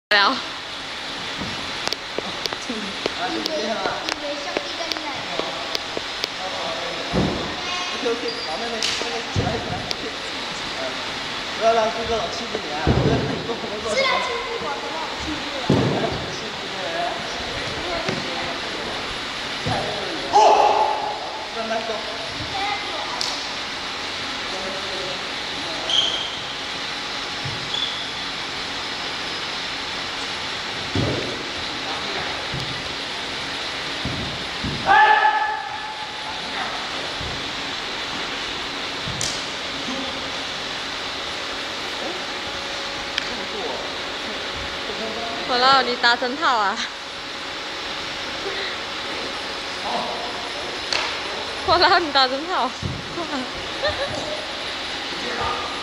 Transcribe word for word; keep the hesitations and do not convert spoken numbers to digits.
聊。 以为以为兄弟跟你来。 OK OK， 好，妹妹，妹妹起来起来，不要让哥哥老欺负你啊！不要自己做工作。 是他欺负我，怎么我欺负了？ 欺负人。 哦！ 慢慢走。 我老你打针套啊！我老你打针套。